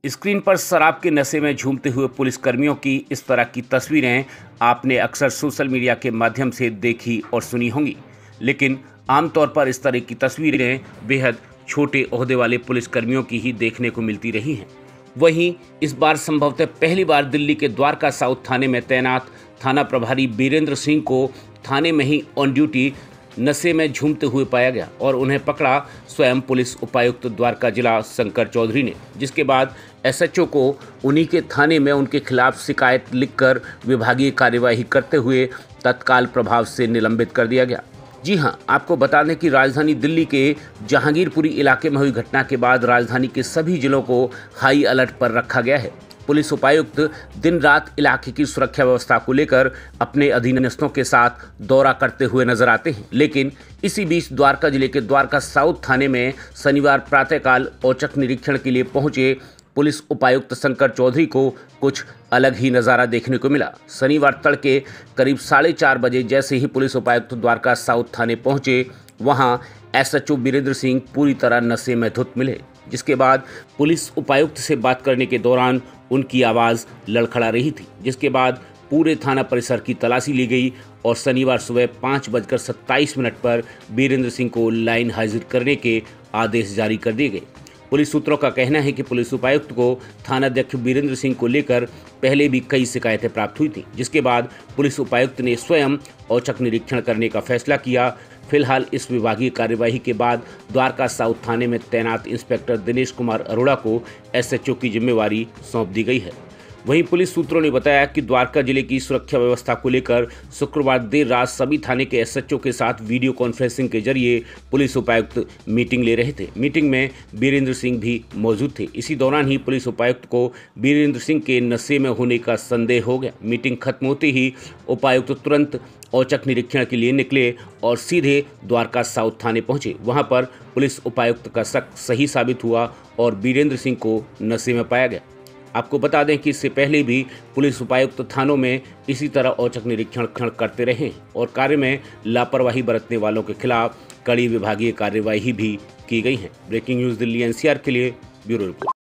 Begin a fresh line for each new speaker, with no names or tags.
Screen पर शराब के नशे में झूमते हुए पुलिसकर्मियों की इस तरह की तस्वीरें आपने अक्सर सोशल मीडिया के माध्यम से देखी और सुनी होंगी, लेकिन आमतौर पर इस तरह की तस्वीरें बेहद छोटे ओहदे वाले पुलिसकर्मियों की ही देखने को मिलती रही हैं। वहीं इस बार संभवतः पहली बार दिल्ली के द्वारका साउथ थाने में तैनात थाना प्रभारी बीरेंद्र सिंह को थाने में ही ऑन ड्यूटी नशे में झूमते हुए पाया गया और उन्हें पकड़ा स्वयं पुलिस उपायुक्त द्वारका जिला शंकर चौधरी ने, जिसके बाद एसएचओ को उन्हीं के थाने में उनके खिलाफ शिकायत लिखकर विभागीय कार्यवाही करते हुए तत्काल प्रभाव से निलंबित कर दिया गया। जी हां, आपको बता दें कि राजधानी दिल्ली के जहांगीरपुरी इलाके में हुई घटना के बाद राजधानी के सभी जिलों को हाई अलर्ट पर रखा गया है। पुलिस उपायुक्त दिन रात इलाके की सुरक्षा व्यवस्था को लेकर अपने अधीनस्थों के साथ दौरा करते हुए नजर आते हैं, लेकिन इसी बीच द्वारका जिले के द्वारका साउथ थाने में शनिवार प्रातःकाल औचक निरीक्षण के लिए पहुंचे पुलिस उपायुक्त शंकर चौधरी को कुछ अलग ही नज़ारा देखने को मिला। शनिवार तड़के करीब 4:30 बजे जैसे ही पुलिस उपायुक्त द्वारका साउथ थाने पहुंचे, वहां एसएचओ बीरेंद्र सिंह पूरी तरह नशे में धुत मिले, जिसके बाद पुलिस उपायुक्त से बात करने के दौरान उनकी आवाज़ लड़खड़ा रही थी, जिसके बाद पूरे थाना परिसर की तलाशी ली गई और शनिवार सुबह 5:27 पर बीरेंद्र सिंह को लाइन हाजिर करने के आदेश जारी कर दिए गए। पुलिस सूत्रों का कहना है कि पुलिस उपायुक्त को थानाध्यक्ष बीरेंद्र सिंह को लेकर पहले भी कई शिकायतें प्राप्त हुई थी, जिसके बाद पुलिस उपायुक्त ने स्वयं औचक निरीक्षण करने का फैसला किया। फिलहाल इस विभागीय कार्यवाही के बाद द्वारका साउथ थाने में तैनात इंस्पेक्टर दिनेश कुमार अरोड़ा को एसएचओ की जिम्मेवारी सौंप दी गई है। वहीं पुलिस सूत्रों ने बताया कि द्वारका जिले की सुरक्षा व्यवस्था को लेकर शुक्रवार देर रात सभी थाने के एसएचओ के साथ वीडियो कॉन्फ्रेंसिंग के जरिए पुलिस उपायुक्त मीटिंग ले रहे थे। मीटिंग में बीरेंद्र सिंह भी मौजूद थे। इसी दौरान ही पुलिस उपायुक्त को बीरेंद्र सिंह के नशे में होने का संदेह हो गया। मीटिंग खत्म होते ही उपायुक्त तुरंत औचक निरीक्षण के लिए निकले और सीधे द्वारका साउथ थाने पहुंचे। वहां पर पुलिस उपायुक्त का शक सही साबित हुआ और बीरेंद्र सिंह को नशे में पाया गया। आपको बता दें कि इससे पहले भी पुलिस उपायुक्त थानों में इसी तरह औचक निरीक्षण करते रहे और कार्य में लापरवाही बरतने वालों के खिलाफ कड़ी विभागीय कार्यवाही भी की गई है। ब्रेकिंग न्यूज़ दिल्ली एनसीआर के लिए ब्यूरो रिपोर्ट।